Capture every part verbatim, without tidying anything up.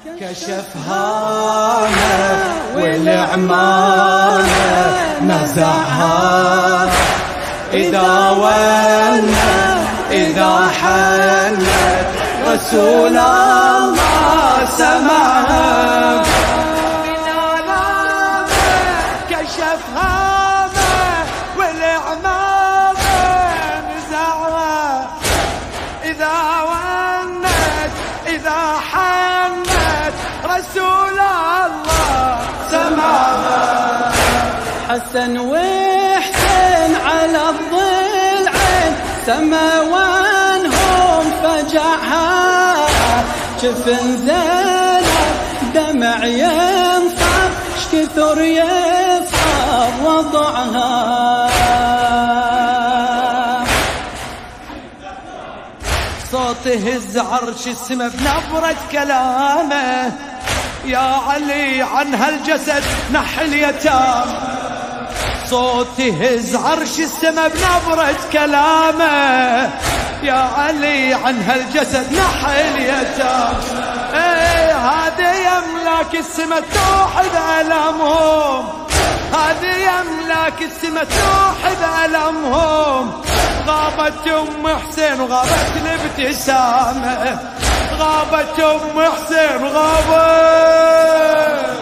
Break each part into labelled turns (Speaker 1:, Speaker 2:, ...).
Speaker 1: كشف هامه والعمامة نزعها إذا ونت إذا حنت رسول الله سمعها كشف هامه والعمامة نزعها إذا ونت إذا حنت رسول الله سمعها
Speaker 2: حسن وحسين على الضلعين سموانهم فجعها جفن زينب دمع ينصب شكثر يصعب وضعها
Speaker 1: صوت هز عرش السما بنبرة كلامه يا علي عن هالجسد نح اليتام صوت هز عرش السما بنبرة كلامه يا علي عن هالجسد نح اليتام ايه هذا يملاك السما توحد ألمهم هذا يملاك السما توحد ألمهم غابت أم حسين وغابت الابتسامة غابت أم حسين وغابت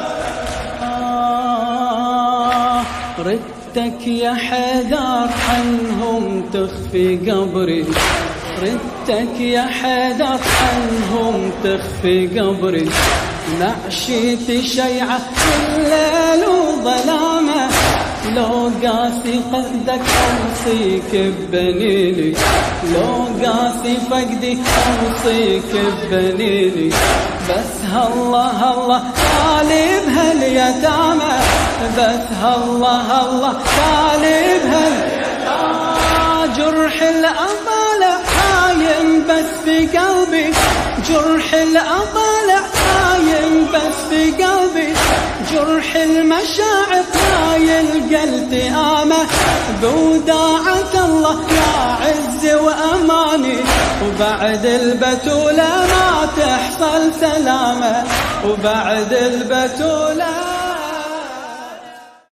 Speaker 2: آه ردتك يا حيدر عنهم تخفي قبري ردتك يا حيدر عنهم تخفي قبري نعشيت شيعة الليل وظلامة لو قاسي قدك أوصيك ببنيني لو قاسي فقدي أوصيك ببنيني بس هالله هالله طالب هاليتامى بس هالله هالله طالب هاليتامى جرح الأضالع حايم بس في قلبي جرح الأضالع حايم بس في قلبي جرح المشاعر لا يلقى التئامة بوداعة الله يا عز وأماني وبعد البتولة ما تحصل سلامة وبعد البتولة